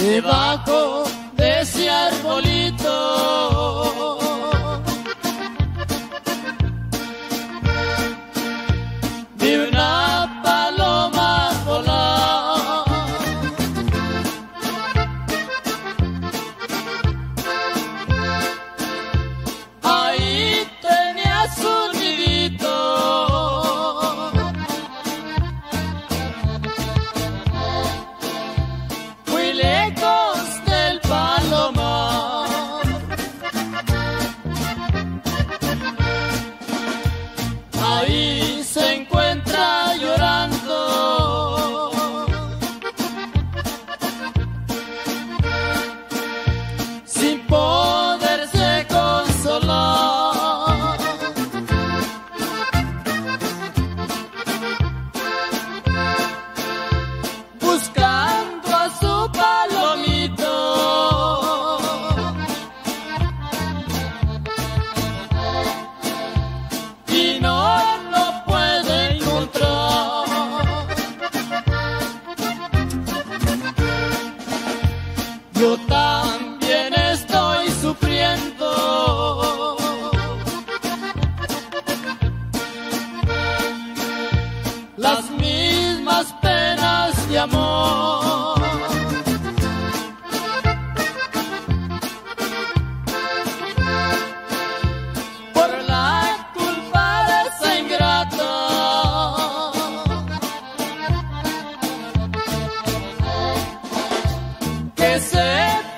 debajo de ese arbolito. Vi una paloma volar, ahí tenía su nidito. Muy lejos del palomar, ahí se encuentra llorando, sin poderse consolar. Buscando a su palomito, y no lo puede encontrar. Yo también estoy sufriendo, las mismas penas de amor. Por la culpa de esa ingrata, que se